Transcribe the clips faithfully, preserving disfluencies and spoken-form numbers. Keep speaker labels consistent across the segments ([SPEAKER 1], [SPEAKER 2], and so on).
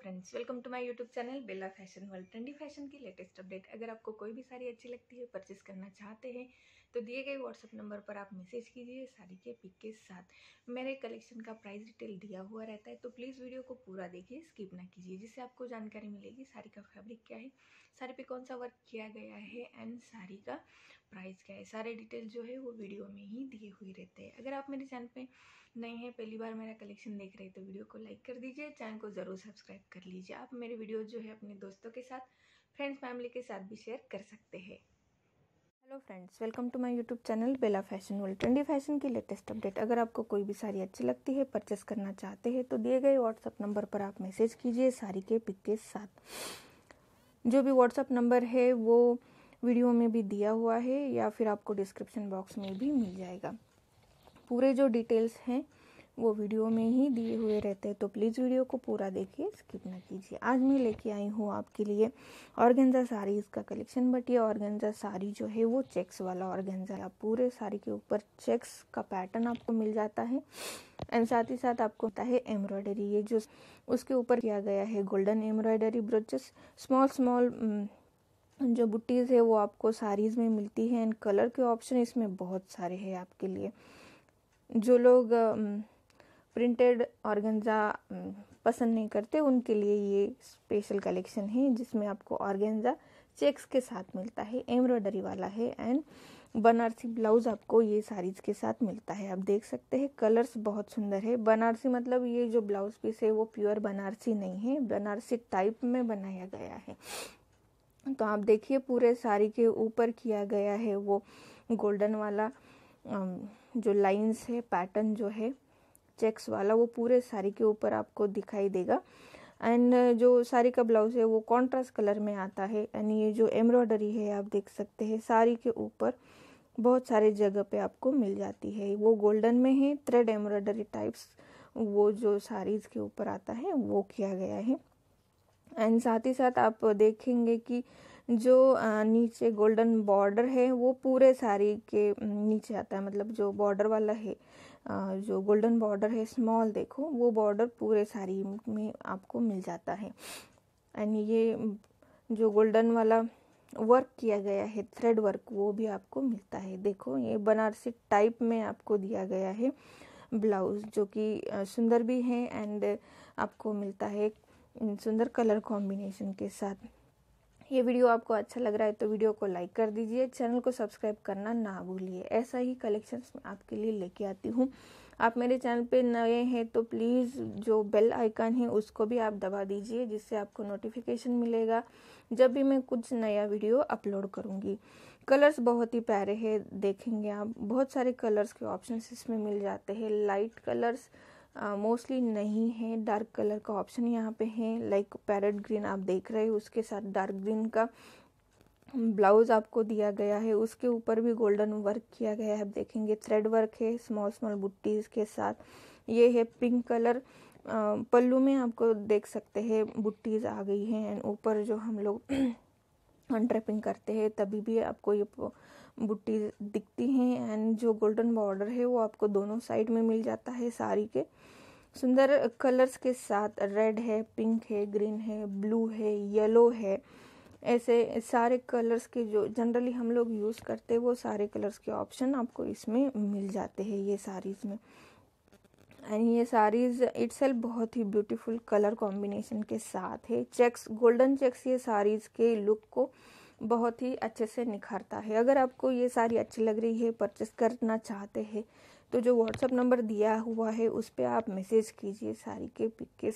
[SPEAKER 1] Friends, welcome to my YouTube channel Bela fashion world. Trendy fashion की latest update. अगर आपको कोई भी साड़ी अच्छी लगती है, परचेस करना चाहते हैं तो दिए गए व्हाट्सएप नंबर पर आप मैसेज कीजिए साड़ी के पिक के साथ। मेरे कलेक्शन का प्राइस डिटेल दिया हुआ रहता है, तो प्लीज़ वीडियो को पूरा देखिए, स्किप ना कीजिए, जिससे आपको जानकारी मिलेगी साड़ी का फैब्रिक क्या है, साड़ी पे कौन सा वर्क किया गया है एंड साड़ी का प्राइस क्या है। सारे डिटेल जो है वो वीडियो में ही दिए हुए रहते हैं। अगर आप मेरे चैनल पे नए हैं, पहली बार मेरा कलेक्शन देख रहे हैं, तो वीडियो को लाइक कर दीजिए, चैनल को ज़रूर सब्सक्राइब कर लीजिए। आप मेरे वीडियो जो है अपने दोस्तों के साथ, फ्रेंड्स, फैमिली के साथ भी शेयर कर सकते हैं। Hello friends, welcome to my YouTube channel Bela fashion world. Trendy fashion की लेटेस्ट अपडेट। अगर आपको कोई भी साड़ी अच्छी लगती है, परचेस करना चाहते हैं तो दिए गए व्हाट्सएप नंबर पर आप मैसेज कीजिए साड़ी के पिक के साथ। जो भी व्हाट्सएप नंबर है वो वीडियो में भी दिया हुआ है या फिर आपको डिस्क्रिप्शन बॉक्स में भी मिल जाएगा। पूरे जो डिटेल्स हैं वो वीडियो में ही दिए हुए रहते हैं, तो प्लीज़ वीडियो को पूरा देखिए, स्किप ना कीजिए। आज मैं लेके आई हूँ आपके लिए ऑर्गेन्जा साड़ीज़ का कलेक्शन। बट ये ऑर्गेन्जा साड़ी जो है वो चेक्स वाला ऑर्गेन्जा है। पूरे साड़ी के ऊपर चेक्स का पैटर्न आपको मिल जाता है एंड साथ ही साथ आपको होता है एम्ब्रॉयडरी। ये जो उसके ऊपर किया गया है golden embroidery brooches, small small जो बुट्टीज़ है वो आपको साड़ीज़ में मिलती है एंड कलर के ऑप्शन इसमें बहुत सारे हैं आपके लिए। जो लोग प्रिंटेड ऑर्गेन्जा पसंद नहीं करते उनके लिए ये स्पेशल कलेक्शन है, जिसमें आपको ऑर्गेन्जा चेक्स के साथ मिलता है, एम्ब्रॉयडरी वाला है एंड बनारसी ब्लाउज आपको ये साड़ीज के साथ मिलता है। आप देख सकते हैं कलर्स बहुत सुंदर है। बनारसी मतलब ये जो ब्लाउज पीस है वो प्योर बनारसी नहीं है, बनारसी टाइप में बनाया गया है। तो आप देखिए पूरे साड़ी के ऊपर किया गया है वो गोल्डन वाला जो लाइंस है, पैटर्न जो है चेक्स वाला, वो पूरे साड़ी के ऊपर आपको दिखाई देगा। एंड जो साड़ी का ब्लाउज है वो कॉन्ट्रास्ट कलर में आता है। एंड ये जो एम्ब्रॉयडरी है आप देख सकते हैं साड़ी के ऊपर बहुत सारे जगह पे आपको मिल जाती है। वो गोल्डन में है, थ्रेड एम्ब्रॉयडरी टाइप्स वो जो साड़ीज के ऊपर आता है वो किया गया है। एंड साथ ही साथ आप देखेंगे कि जो नीचे गोल्डन बॉर्डर है वो पूरे साड़ी के नीचे आता है, मतलब जो बॉर्डर वाला है, जो गोल्डन बॉर्डर है स्मॉल, देखो वो बॉर्डर पूरे साड़ी में आपको मिल जाता है। एंड ये जो गोल्डन वाला वर्क किया गया है, थ्रेड वर्क, वो भी आपको मिलता है। देखो ये बनारसी टाइप में आपको दिया गया है ब्लाउज, जो कि सुंदर भी है एंड आपको मिलता है सुंदर कलर कॉम्बिनेशन के साथ। ये वीडियो आपको अच्छा लग रहा है तो वीडियो को लाइक कर दीजिए, चैनल को सब्सक्राइब करना ना भूलिए। ऐसा ही कलेक्शंस मैं आपके लिए लेके आती हूँ। आप मेरे चैनल पे नए हैं तो प्लीज़ जो बेल आइकन है उसको भी आप दबा दीजिए, जिससे आपको नोटिफिकेशन मिलेगा जब भी मैं कुछ नया वीडियो अपलोड करूँगी। कलर्स बहुत ही प्यारे हैं, देखेंगे आप बहुत सारे कलर्स के ऑप्शंस इसमें मिल जाते हैं। लाइट कलर्स मोस्टली uh, नहीं है, डार्क कलर का ऑप्शन यहाँ पे है। लाइक पैरेट ग्रीन आप देख रहे हैं, उसके साथ डार्क ग्रीन का ब्लाउज आपको दिया गया है, उसके ऊपर भी गोल्डन वर्क किया गया है। आप देखेंगे थ्रेड वर्क है स्मॉल स्मॉल बुट्टीज के साथ। ये है पिंक कलर, पल्लू में आपको देख सकते हैं बुट्टीज आ गई हैं एंड ऊपर जो हम लोग अनट्रैपिंग करते हैं तभी भी आपको ये बुट्टी दिखती हैं। एंड जो गोल्डन बॉर्डर है वो आपको दोनों साइड में मिल जाता है साड़ी के सुंदर कलर्स के साथ। रेड है, पिंक है, ग्रीन है, ब्लू है, येलो है, ऐसे सारे कलर्स के जो जनरली हम लोग यूज़ करते हैं वो सारे कलर्स के ऑप्शन आपको इसमें मिल जाते हैं ये साड़ीज़ में। एंड ये साड़ीज इटसेल्फ बहुत ही ब्यूटीफुल कलर कॉम्बिनेशन के साथ है। चेक्स, गोल्डन चेक्स ये साड़ीज के लुक को बहुत ही अच्छे से निखारता है। अगर आपको ये साड़ी अच्छी लग रही है, परचेस करना चाहते हैं, तो जो व्हाट्सएप नंबर दिया हुआ है उस पर आप मैसेज कीजिए साड़ी के पिक के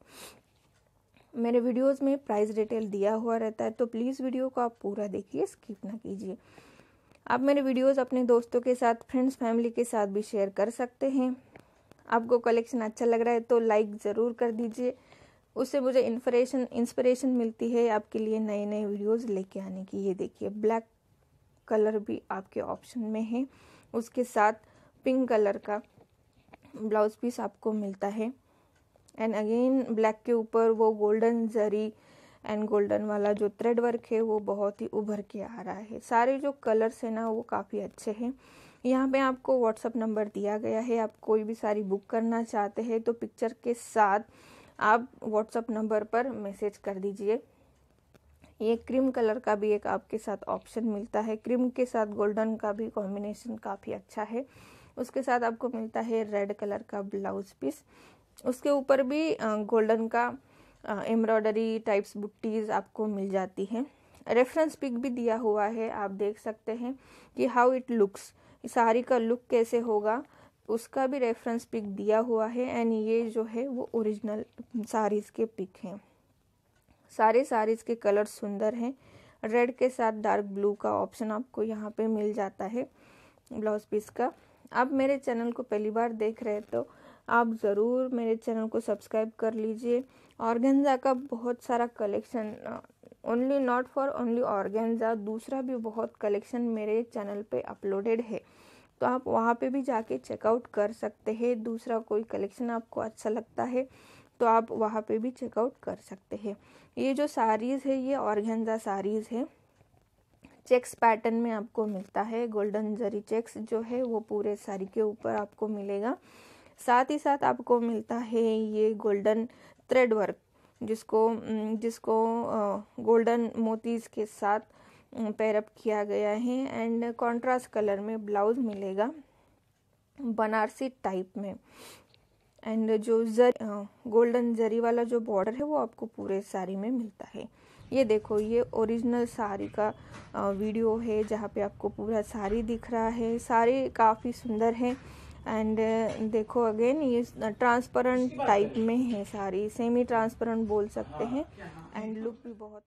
[SPEAKER 1] साथ। मेरे वीडियोस में प्राइस डिटेल दिया हुआ रहता है, तो प्लीज़ वीडियो को आप पूरा देखिए, स्किप ना कीजिए। आप मेरे वीडियोस अपने दोस्तों के साथ, फ्रेंड्स, फैमिली के साथ भी शेयर कर सकते हैं। आपको कलेक्शन अच्छा लग रहा है तो लाइक ज़रूर कर दीजिए, उससे मुझे इंस्पिरेशन इंस्पिरेशन मिलती है आपके लिए नए नए वीडियोस लेके आने की। ये देखिए ब्लैक कलर भी आपके ऑप्शन में है, उसके साथ पिंक कलर का ब्लाउज पीस आपको मिलता है। एंड अगेन ब्लैक के ऊपर वो गोल्डन जरी एंड गोल्डन वाला जो थ्रेड वर्क है वो बहुत ही उभर के आ रहा है। सारे जो कलर्स है ना वो काफ़ी अच्छे हैं। यहाँ पे आपको व्हाट्सअप नंबर दिया गया है। आप कोई भी साड़ी बुक करना चाहते हैं तो पिक्चर के साथ आप व्हाट्सएप नंबर पर मैसेज कर दीजिए। ये क्रीम कलर का भी एक आपके साथ ऑप्शन मिलता है, क्रीम के साथ गोल्डन का भी कॉम्बिनेशन काफ़ी अच्छा है। उसके साथ आपको मिलता है रेड कलर का ब्लाउज पीस, उसके ऊपर भी गोल्डन का एम्ब्रॉयडरी टाइप्स बुट्टीज आपको मिल जाती है। रेफरेंस पिक भी दिया हुआ है, आप देख सकते हैं कि हाउ इट लुक्स, साड़ी का लुक कैसे होगा, उसका भी रेफरेंस पिक दिया हुआ है। एंड ये जो है वो ओरिजिनल साड़ीज़ के पिक हैं। सारे साड़ीज़ के कलर सुंदर हैं। रेड के साथ डार्क ब्लू का ऑप्शन आपको यहाँ पे मिल जाता है ब्लाउज पीस का। आप मेरे चैनल को पहली बार देख रहे हैं तो आप ज़रूर मेरे चैनल को सब्सक्राइब कर लीजिए। ऑर्गेन्जा का बहुत सारा collection, only not for only organza, दूसरा भी बहुत कलेक्शन मेरे चैनल पे अपलोडेड है, तो आप वहाँ पे भी जाके चेकआउट कर सकते हैं। दूसरा कोई कलेक्शन आपको अच्छा लगता है तो आप वहाँ पे भी चेकआउट कर सकते हैं। ये जो साड़ीज़ है ये ऑर्गेन्जा साड़ीज़ है, चेक्स पैटर्न में आपको मिलता है। गोल्डन जरी चेक्स जो है वो पूरे साड़ी के ऊपर आपको मिलेगा। साथ ही साथ आपको मिलता है ये गोल्डन थ्रेड वर्क, जिसको जिसको गोल्डन मोतीज के साथ पेयरअप किया गया है। एंड कॉन्ट्रास्ट कलर में ब्लाउज मिलेगा बनारसी टाइप में। एंड जो जर गोल्डन जरी वाला जो बॉर्डर है वो आपको पूरे साड़ी में मिलता है। ये देखो, ये ओरिजिनल साड़ी का वीडियो है जहाँ पे आपको पूरा साड़ी दिख रहा है। साड़ी काफ़ी सुंदर है। एंड देखो अगेन ये ट्रांसपेरेंट टाइप में है साड़ी, सेमी ट्रांसपेरेंट बोल सकते हैं। एंड लुक भी बहुत